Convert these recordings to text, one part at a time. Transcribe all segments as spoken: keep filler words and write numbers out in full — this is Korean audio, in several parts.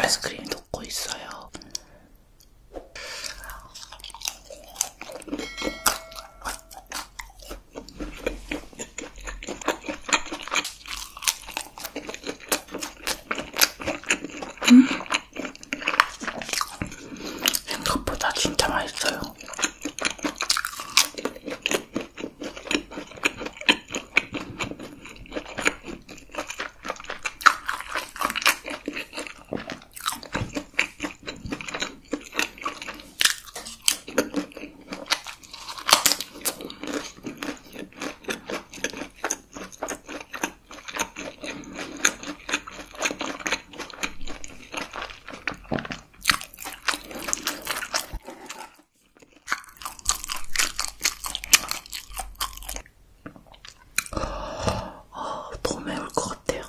아이스크림 녹고 있어요. 음? 생각보다 진짜 맛있어요. 너무 매울 것 같아요.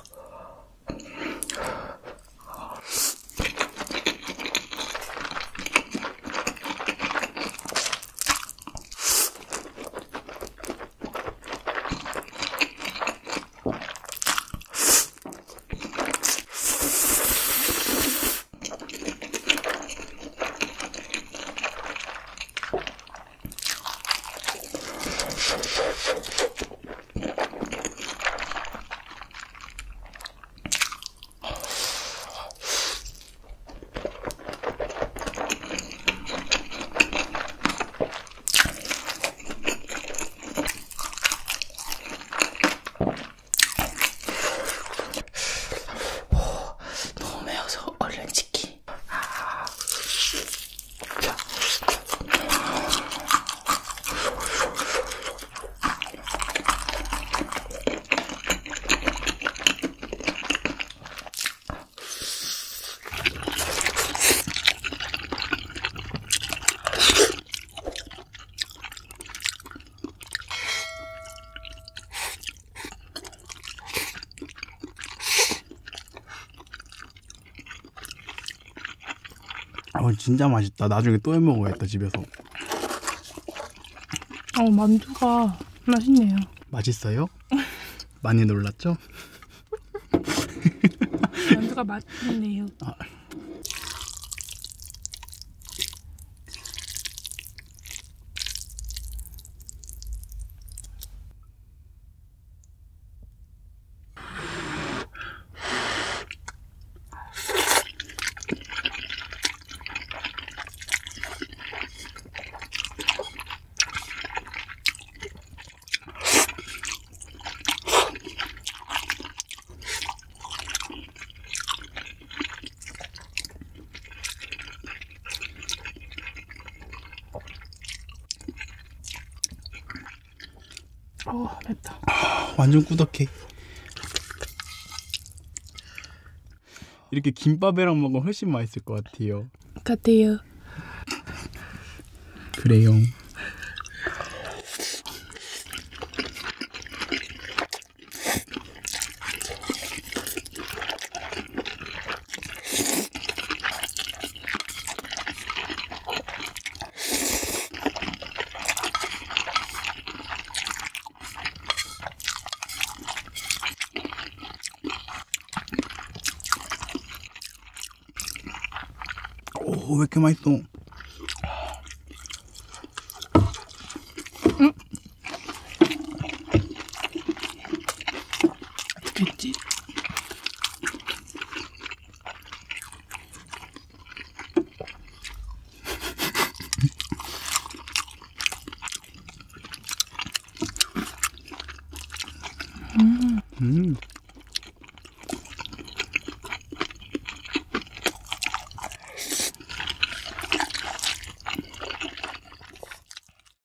너무 매워서 얼른 찍기. 어, 진짜 맛있다. 나중에 또 해먹어야겠다, 집에서. 어, 만두가 맛있네요. 맛있어요? 많이 놀랐죠? 만두가 맛있네요. 아. 어, 맵다. 아, 완전 꾸덕해. 이렇게 김밥이랑 먹으면 훨씬 맛있을 것 같아요. 같아요. 그래요. 오, 왜 이렇게 맛있어? 응? 됐지? 음. 음.